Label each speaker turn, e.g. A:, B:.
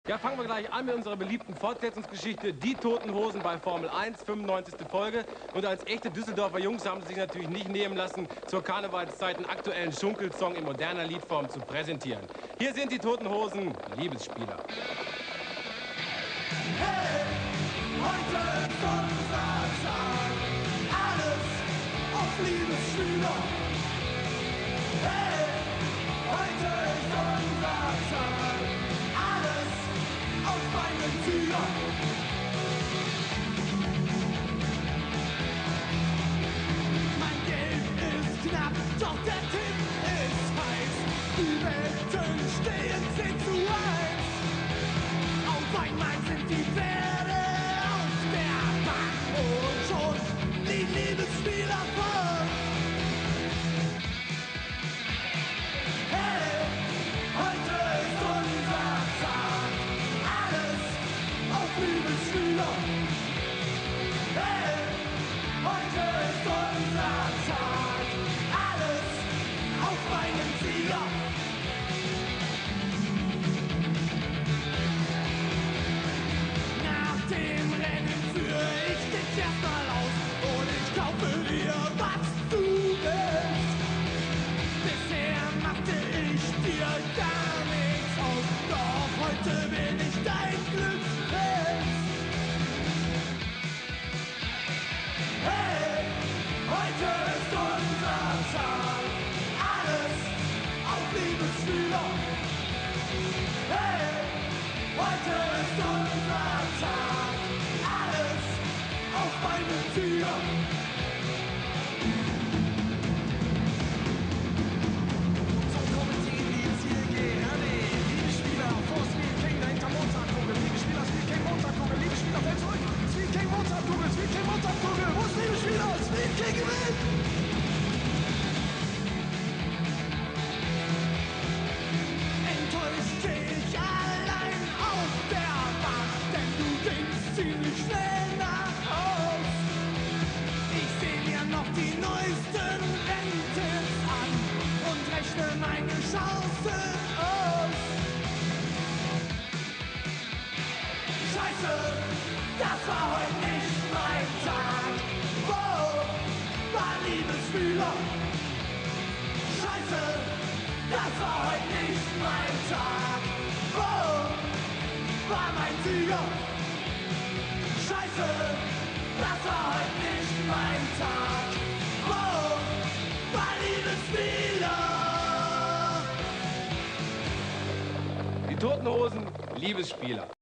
A: Ja, fangen wir gleich an mit unserer beliebten Fortsetzungsgeschichte Die Toten Hosen bei Formel 1, 95. Folge. Und als echte Düsseldorfer Jungs haben sie sich natürlich nicht nehmen lassen, zur Karnevalszeit einen aktuellen Schunkelsong in moderner Liedform zu präsentieren. Hier sind die Toten Hosen, Liebesspieler.
B: Hey, heute ist unser Tag, alles auf Liebesspieler. Hey, heute ist unser Tag, alles auf meinen Tiger. Mein Geld ist knapp, doch der Tipp ist heiß. Die Wetten stehen 10:1. Auf einmal sind die Pferde auf der Bahn und schon die Liebesspieler voll. Hey, heute ist unser Tag, alles auf Liebesspieler. Hey, heute ist unser Tag, alles auf meinen Sieger. Nach dem Rennen führe ich dich erstmal aus und ich kaufe dir, was du willst. Bisher machte ich dir gar nichts aus, doch heute bin ich dein Glücksprinz. Hey, heute ist unser Tag, alles auf Liebesspieler. Hey, heute ist unser Tag, alles auf meinen Tiger. So kommen sie in die Zielgerade. Liebesspieler vor Sweet King, dahinter Mozartkugel. Liebesspieler, Sweet King, Mozartkugel. Liebesspieler fällt zurück. Sweet King, Mozartkugel. Sweet King, Mozartkugel. Wo ist Liebesspieler? Sweet King gewinnt. Enttäuscht steh ich allein auf der Bahn, denn du denkst ziemlich schnell nach Haus. Ich seh mir noch die neuesten Renntipps an und rechne meine Chancen aus. Scheiße, das war heute nicht mein Tag. Wow, war Liebesspieler. Scheiße, das war heute nicht mein Tag. Wow, war mein Sieger. Scheiße, das war heute nicht mein Tag. Wow, war Liebesspieler.
A: Die Toten Hosen, Liebesspieler.